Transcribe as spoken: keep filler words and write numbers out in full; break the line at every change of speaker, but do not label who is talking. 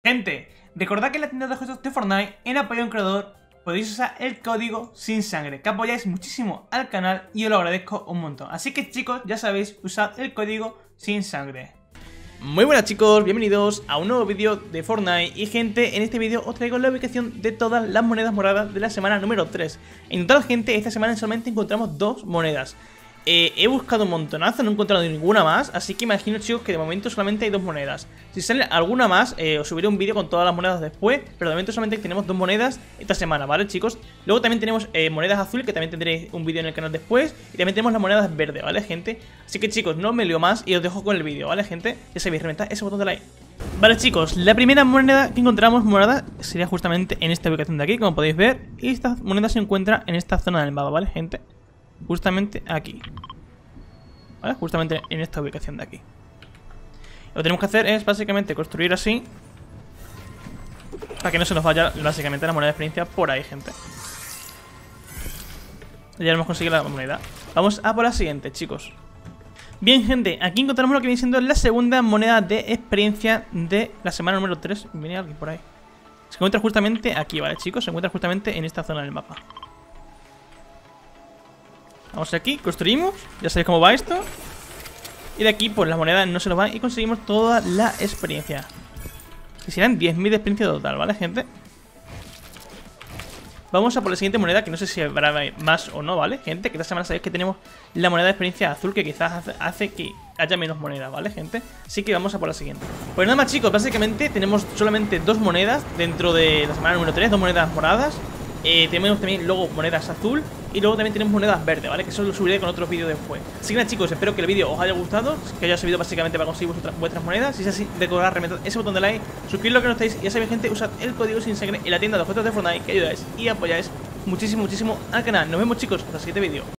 Gente, recordad que en la tienda de juegos de Fortnite, en apoyo a un creador, podéis usar el código sin sangre, que apoyáis muchísimo al canal y os lo agradezco un montón. Así que chicos, ya sabéis, usad el código sin sangre. Muy buenas chicos, bienvenidos a un nuevo vídeo de Fortnite. Y gente, en este vídeo os traigo la ubicación de todas las monedas moradas de la semana número tres. En total, gente, esta semana solamente encontramos dos monedas. Eh, he buscado un montonazo, no he encontrado ninguna más, así que imagino, chicos, que de momento solamente hay dos monedas. Si sale alguna más, eh, os subiré un vídeo con todas las monedas después, pero de momento solamente tenemos dos monedas esta semana, ¿vale, chicos? Luego también tenemos eh, monedas azul, que también tendré un vídeo en el canal después, y también tenemos las monedas verdes, ¿vale, gente? Así que, chicos, no me lío más y os dejo con el vídeo, ¿vale, gente? Ya sabéis, reventad ese botón de like. Vale, chicos, la primera moneda que encontramos morada sería justamente en esta ubicación de aquí, como podéis ver, y esta moneda se encuentra en esta zona del mapa, ¿vale, gente? Justamente aquí, ¿vale? Justamente en esta ubicación de aquí. Lo que tenemos que hacer es básicamente construir así, para que no se nos vaya básicamente la moneda de experiencia por ahí, gente. Ya hemos conseguido la moneda. Vamos a por la siguiente, chicos. Bien, gente, aquí encontramos lo que viene siendo la segunda moneda de experiencia de la semana número tres. Viene alguien por ahí. Se encuentra justamente aquí, ¿vale, chicos? Se encuentra justamente en esta zona del mapa. Vamos aquí, construimos. Ya sabéis cómo va esto. Y de aquí, pues las monedas no se nos van y conseguimos toda la experiencia. Que serán diez mil de experiencia total, ¿vale, gente? Vamos a por la siguiente moneda, que no sé si habrá más o no, ¿vale, gente? Que esta semana sabéis que tenemos la moneda de experiencia azul, que quizás hace, hace que haya menos monedas, ¿vale, gente? Así que vamos a por la siguiente. Pues nada más, chicos, básicamente tenemos solamente dos monedas dentro de la semana número tres, dos monedas moradas. Eh, tenemos también luego monedas azul y luego también tenemos monedas verdes, ¿vale? Que eso lo subiré con otros vídeos después. Así que nada, chicos, espero que el vídeo os haya gustado, que haya subido básicamente para conseguir vuestras, vuestras monedas. Si es así, recordad reventar ese botón de like, suscribir lo que no estáis y ya sabéis, gente, usad el código sin sangre en la tienda de objetos de Fortnite, que ayudáis y apoyáis muchísimo, muchísimo al canal. Nos vemos, chicos, hasta el siguiente vídeo.